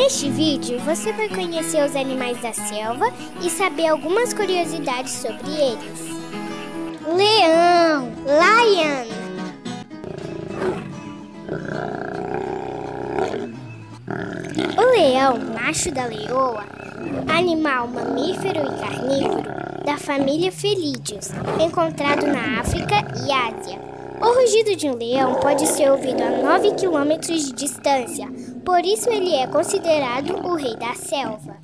Neste vídeo, você vai conhecer os animais da selva e saber algumas curiosidades sobre eles. Leão, lion. O leão, macho da leoa, animal mamífero e carnívoro da família Felídeos, encontrado na África e Ásia. O rugido de um leão pode ser ouvido a 9 km de distância, por isso ele é considerado o rei da selva.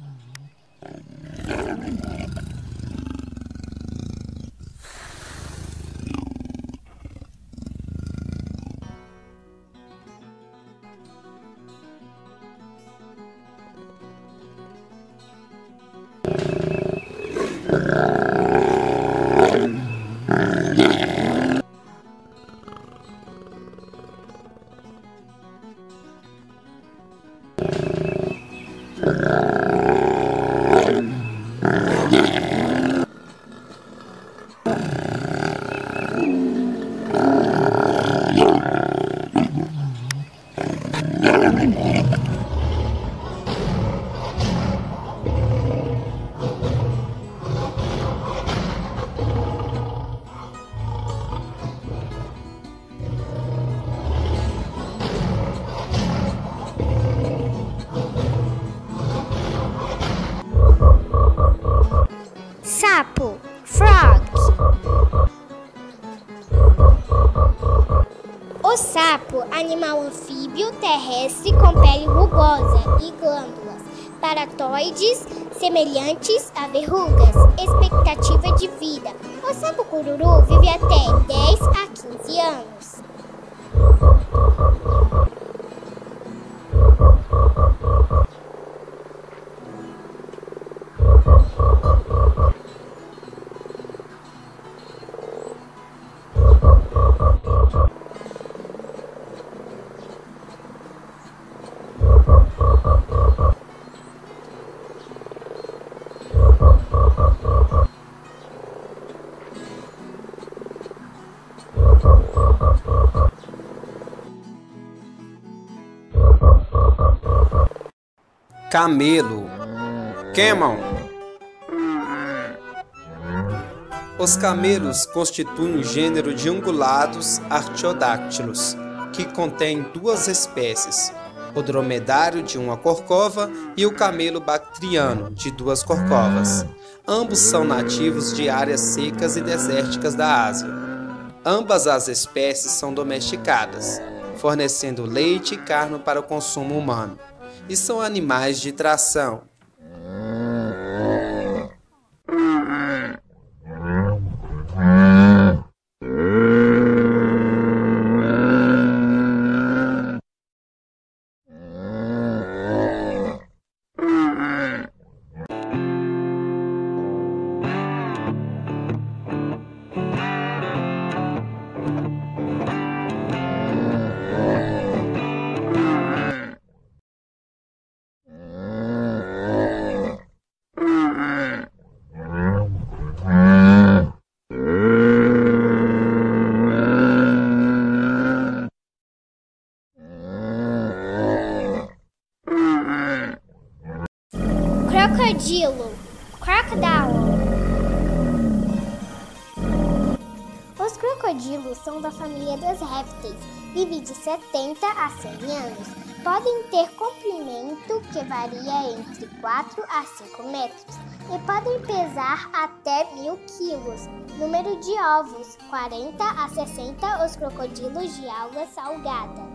Sapo, frog. O sapo, animal anfíbio terrestre com pele rugosa e glândulas paratoides semelhantes a verrugas. Expectativa de vida. O sapo cururu vive até 10 a 15 anos. Camelo, camel. Os camelos constituem um gênero de ungulados artiodáctilos, que contém duas espécies, o dromedário de uma corcova e o camelo bactriano de duas corcovas. Ambos são nativos de áreas secas e desérticas da Ásia. Ambas as espécies são domesticadas, fornecendo leite e carne para o consumo humano, e são animais de tração. Crocodilo, crocodile. Os crocodilos são da família dos répteis, vivem de 70 a 100 anos. Podem ter comprimento que varia entre 4 a 5 metros e podem pesar até 1000 quilos. Número de ovos, 40 a 60 os crocodilos de água salgada.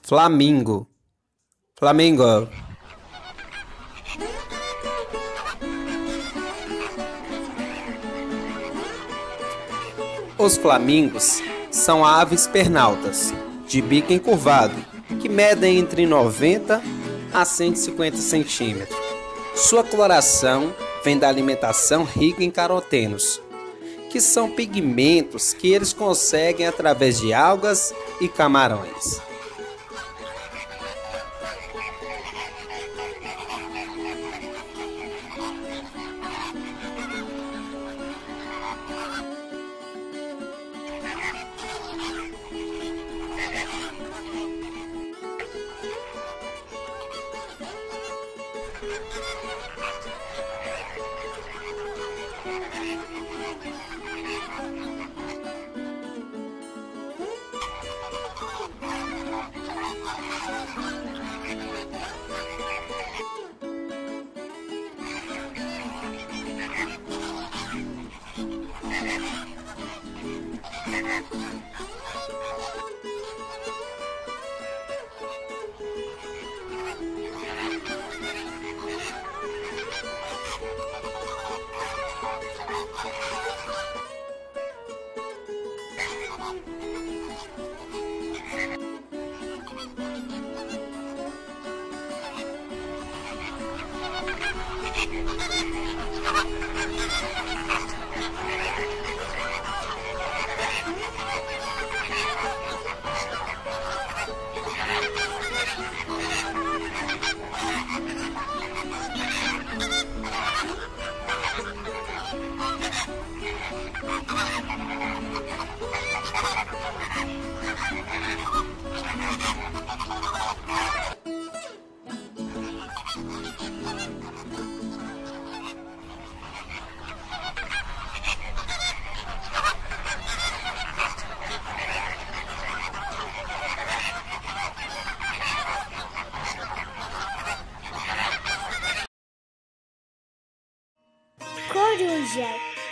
Flamingo. Flamingo. Os flamingos são aves pernaltas, de bico encurvado, que medem entre 90 a 150 centímetros. Sua coloração vem da alimentação rica em carotenos, que são pigmentos que eles conseguem através de algas e camarões. Coruja.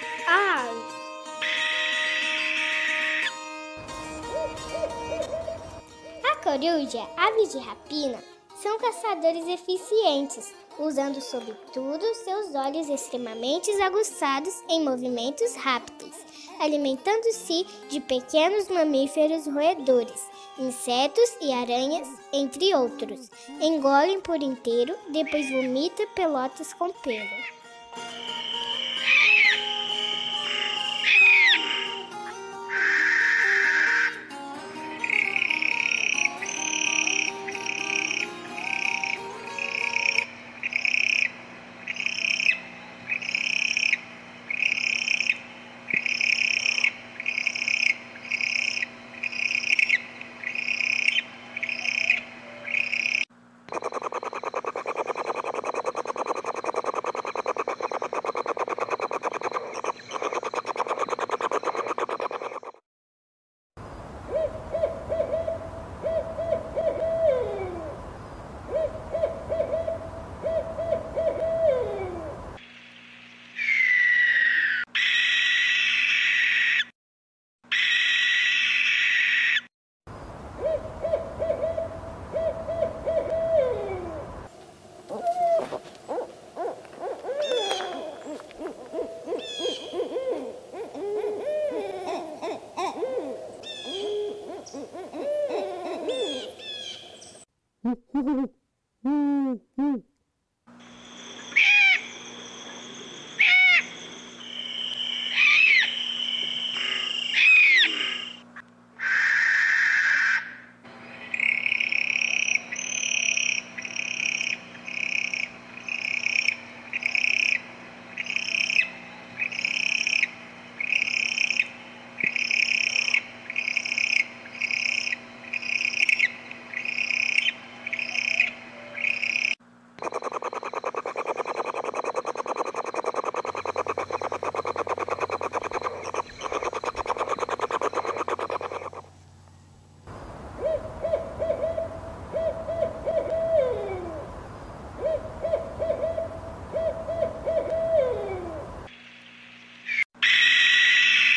A coruja, ave de rapina, são caçadores eficientes, usando sobretudo seus olhos extremamente aguçados em movimentos rápidos, alimentando-se de pequenos mamíferos roedores, insetos e aranhas, entre outros. Engolem por inteiro, depois vomita pelotas com pelo.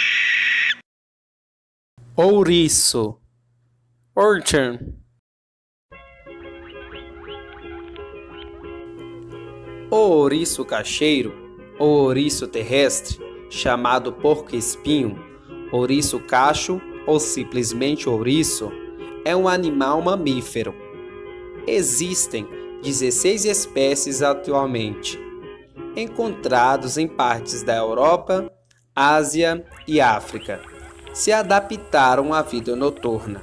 Ouriço. Urchin. O ouriço cacheiro, ou ouriço terrestre, chamado porco-espinho, ouriço cacho ou simplesmente ouriço, é um animal mamífero. Existem 16 espécies atualmente, encontrados em partes da Europa, Ásia e África. Se adaptaram à vida noturna.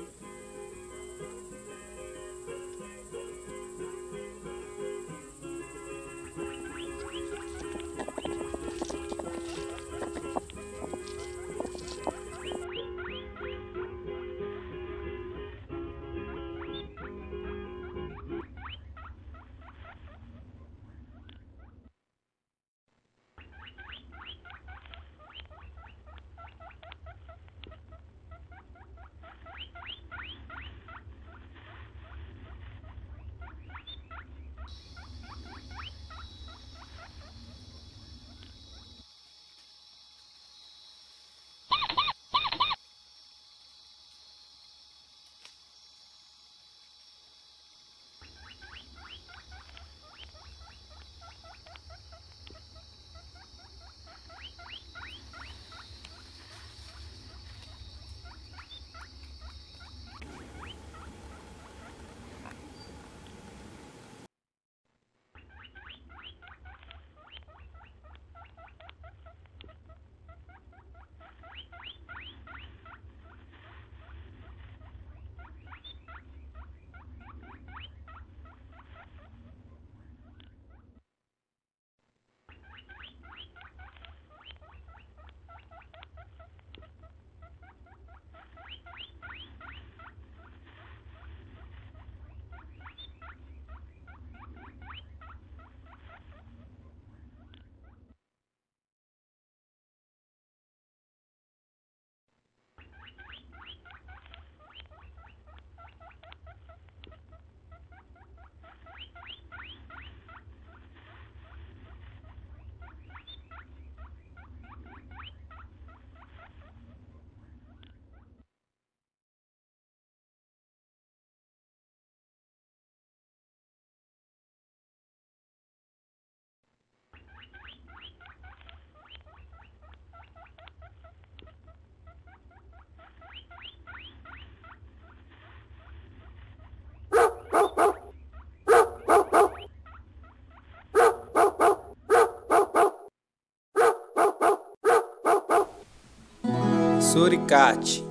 Suricate.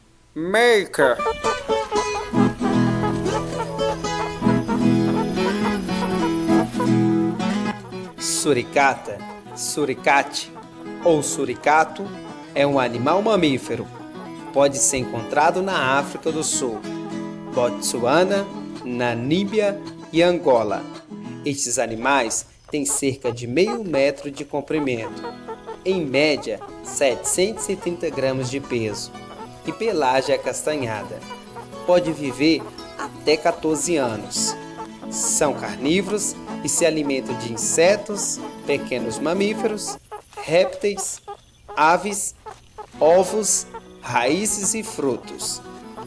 Maker. Suricata, suricate ou suricato é um animal mamífero. Pode ser encontrado na África do Sul, Botsuana, Namíbia e Angola. Estes animais têm cerca de meio metro de comprimento, em média 730 gramas de peso e pelagem acastanhada. Pode viver até 14 anos. São carnívoros e se alimentam de insetos, pequenos mamíferos, répteis, aves, ovos, raízes e frutos.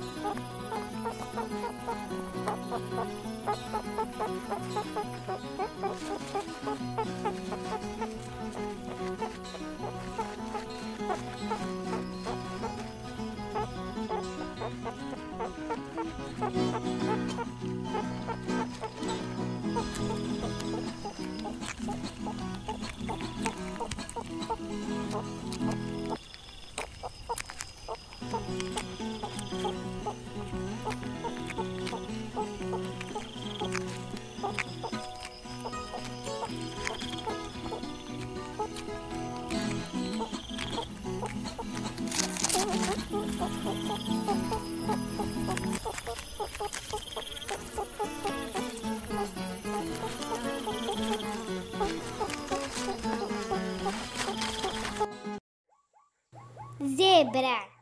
Zebra.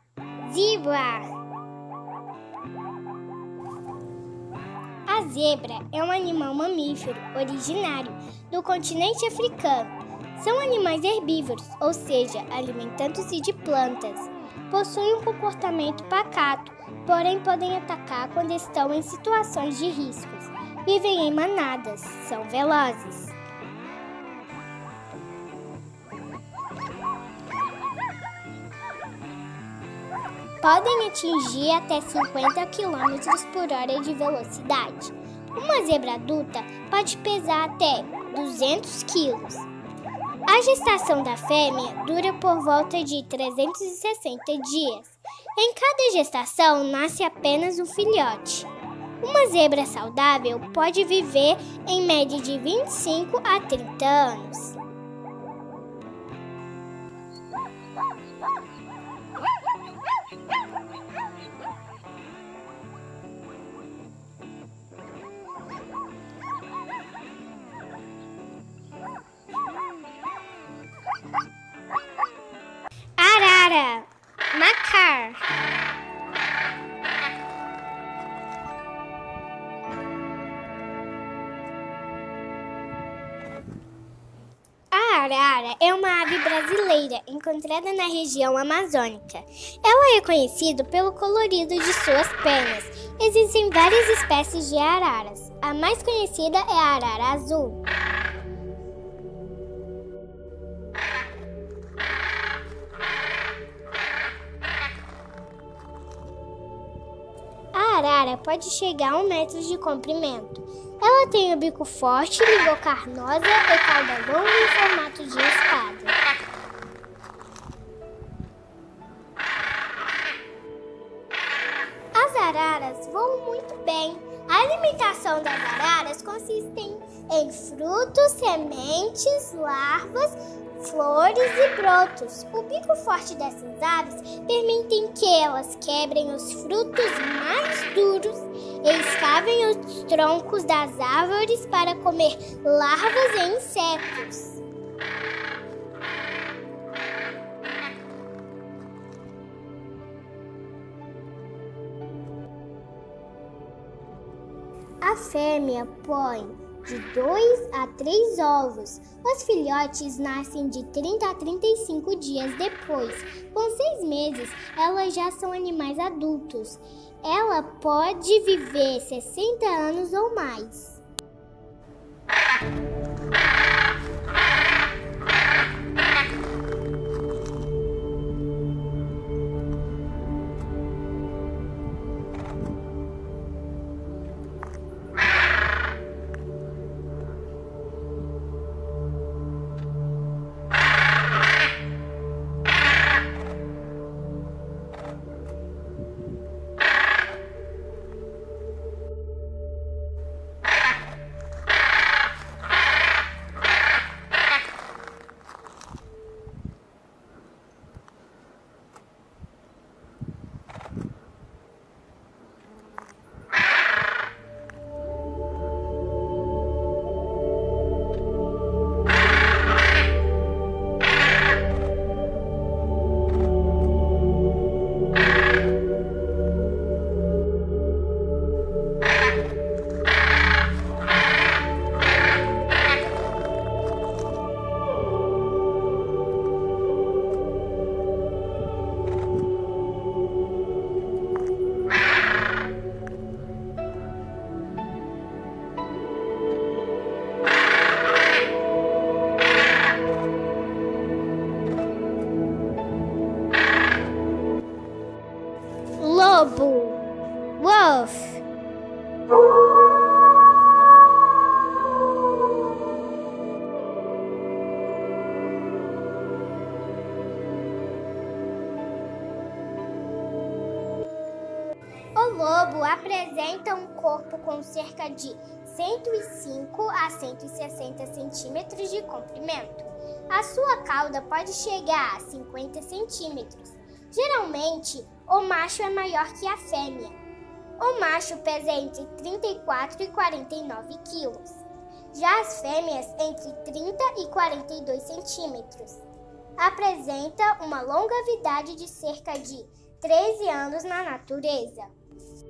A zebra é um animal mamífero originário do continente africano. São animais herbívoros, ou seja, alimentando-se de plantas. Possuem um comportamento pacato, porém podem atacar quando estão em situações de riscos. Vivem em manadas, são velozes. podem atingir até 50 km por hora de velocidade. Uma zebra adulta pode pesar até 200 quilos. A gestação da fêmea dura por volta de 360 dias. Em cada gestação nasce apenas um filhote. Uma zebra saudável pode viver em média de 25 a 30 anos. Arara, macar. A arara é uma ave brasileira encontrada na região amazônica. Ela é conhecida pelo colorido de suas penas. Existem várias espécies de araras. A mais conhecida é a arara azul. A arara pode chegar a 1 metro de comprimento. Ela tem o bico forte, língua carnosa e cauda longa em formato de espada. As araras voam muito bem. A alimentação das araras consiste em frutos, sementes, larvas, flores e brotos. O bico forte dessas aves permite que elas quebrem os frutos mais duros e escavem os troncos das árvores para comer larvas e insetos. A fêmea põe de 2 a 3 ovos. Os filhotes nascem de 30 a 35 dias depois. Com 6 meses, elas já são animais adultos. Ela pode viver 60 anos ou mais. Lobo, wolf. O lobo apresenta um corpo com cerca de 105 a 160 centímetros de comprimento. A sua cauda pode chegar a 50 centímetros. Geralmente, o macho é maior que a fêmea. O macho pesa entre 34 e 49 quilos. Já as fêmeas, entre 30 e 42 centímetros. Apresenta uma longevidade de cerca de 13 anos na natureza.